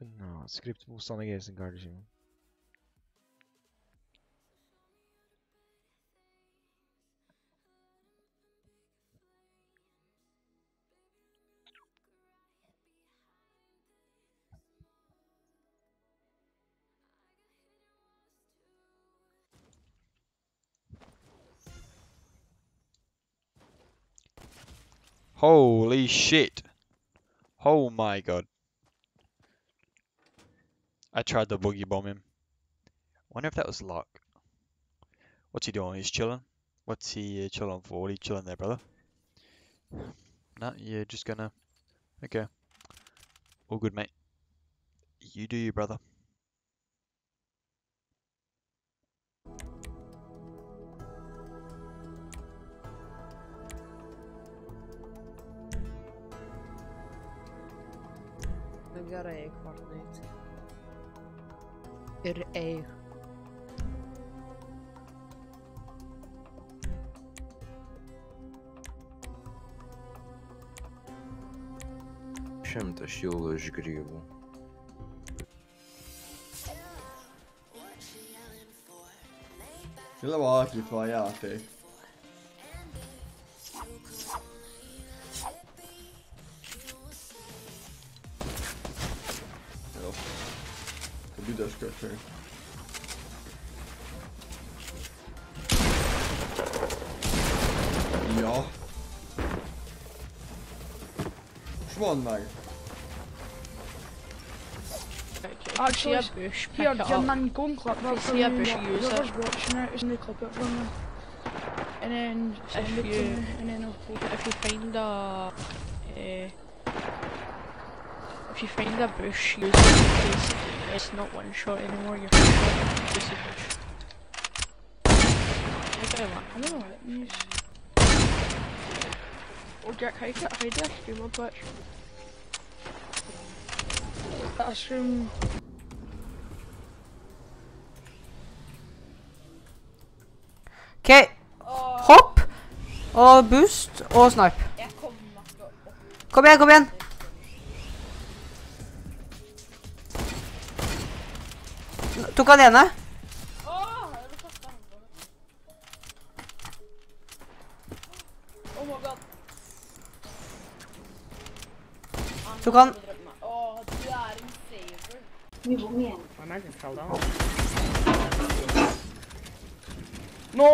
No, script motståndargrejsen kardeşim. Holy shit. Oh my god. I tried to boogie bomb him. Wonder if that was luck. What's he doing? He's chilling. What's he chilling for? What are you chilling there, brother? Nah, you're just gonna... Okay. All good, mate. You do you, brother. Ik ga rijden, Fortnite. R.E. Чем-то щелкаешь гриву. Kyllä vaan kiva játék. Joo. Se pitäisikö se? Ja. Fortnite. Actually, here, man, go and clip that from whoever's watching it, isn't they clip it from me? And then send it to me, and then I'll post it. If you find a bush, use it because it's not one shot anymore, you're one shot, use the bush. I don't know what it means. Oh Jack, hide that streamer patch. That's from... Okej, hopp og boost og snipe. Kom igjen, kom igjen. Tok han ene? Tok han? No!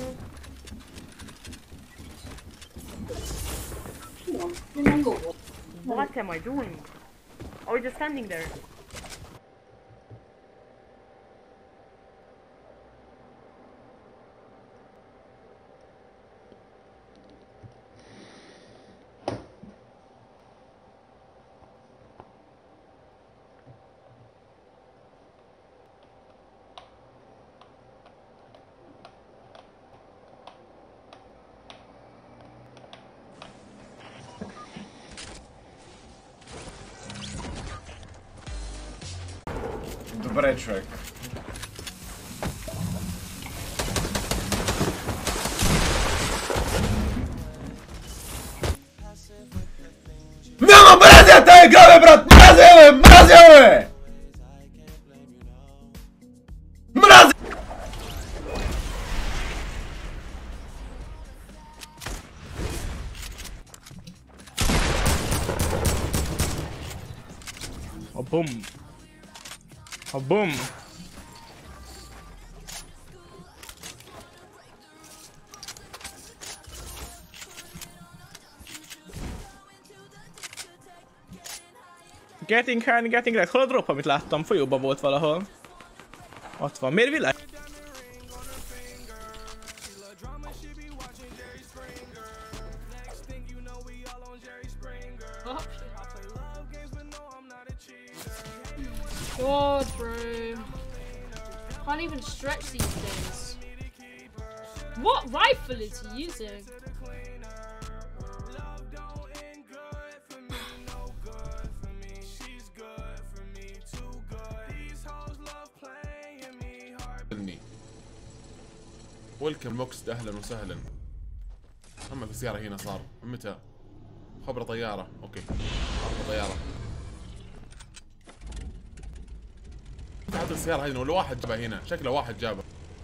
What am I doing? I was just standing there. Dobreczek. No, mrazia te gramy, brat! Mraziały! Mraziały! Mrazi... Oh, boom. Oh, boom. Getting red. Hol a drop, amit láttam? Folyóba volt valahol. Ott van. Miért világ? God, bro. Can't even stretch these days. What rifle is he using? ويلكم بوكس اهلا وسهلا. اما في سيارة هنا صار متى؟ خبر طيارة. اوكي خبر طيارة. هات السيارة هاي ولا واحد جابها هنا، شكله واحد جابها.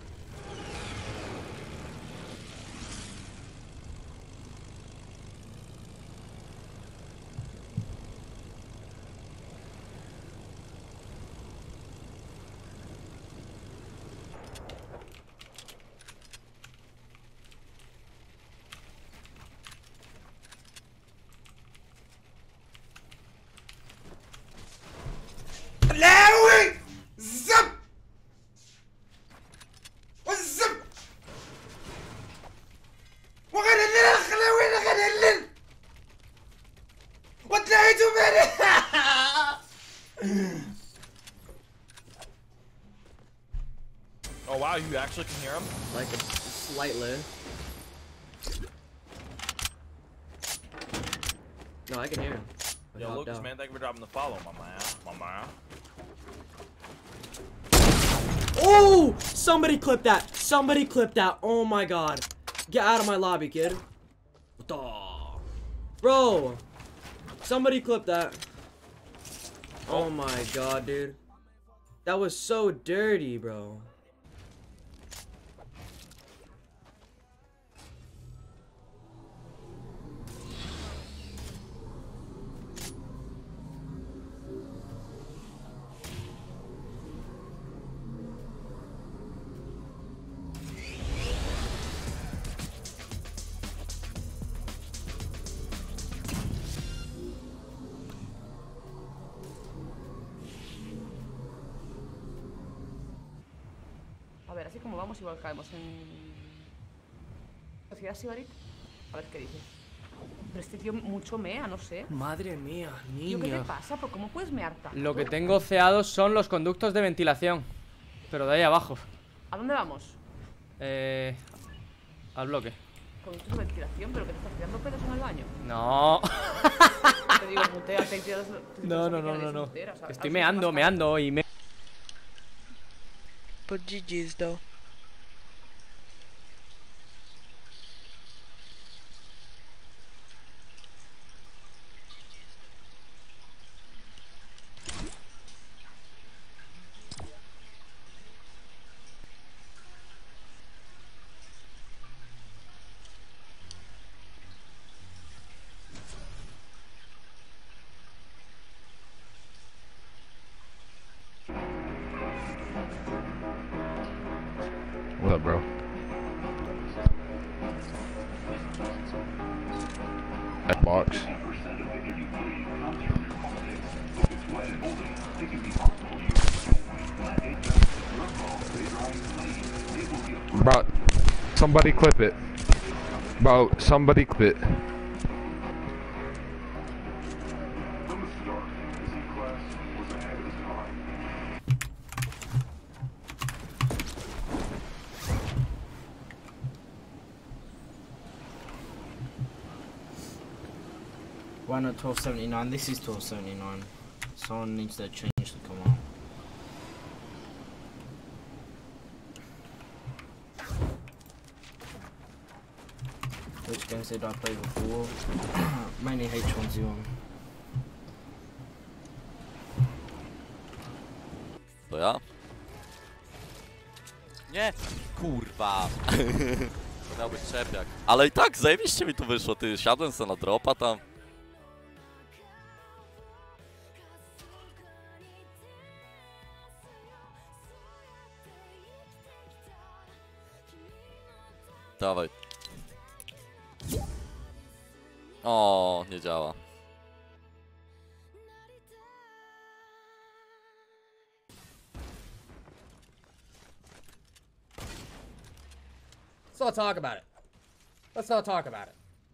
لاوي زب والزب وغنلل الخلاوي غنلل وتلاقيتو مالي. Oh wow, you actually can hear him? Like slightly. No, I can hear him. Yo, Lucas, man, thank you for dropping the follow, my man. Oh! Somebody clip that! Somebody clip that! Oh my god. Get out of my lobby, kid. Bro! Somebody clip that. Oh my god, dude. That was so dirty, bro. A ver, así como vamos, igual caemos en... ¿Sociedad Sibarit? A ver qué dice. Pero este tío mucho mea, no sé. Madre mía, Tío, ¿qué te niño. pasa? ¿Por cómo puedes mear tanto? Lo que tengo ceados son los conductos de ventilación. Pero de ahí abajo. ¿A dónde vamos? Al bloque. Con tu ventilación, pero que te estás tirando pedos en el baño. No. Te digo, muteate y tiras... No. Estoy meando y me... But GG's though. What up, bro? That box. Bro, somebody clip it. Bro, somebody clip it. Why not 1279? This is 1279. Someone needs that change to come on. Which games did I play before? Mainly H1Z1. To ja? Nie! Kurwa! To miał być czepiak. Ale i tak, zajebiście mi tu wyszło, ty. Siadłem sobie na dropa tam. Dawaj. O, nie działa. Let's not talk about it. Let's not talk about it.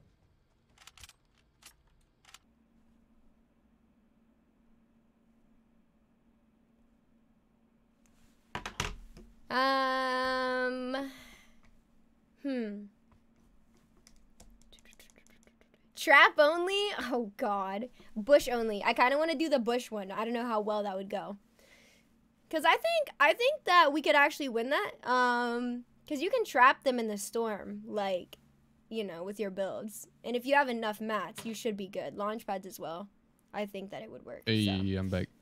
Trap only? Oh god. Bush only. I kind of want to do the bush one. I don't know how well that would go. Cuz I think that we could actually win that. Cuz you can trap them in the storm like, you know, with your builds. And if you have enough mats, you should be good. Launch pads as well. I think that it would work. Hey, so. I'm back.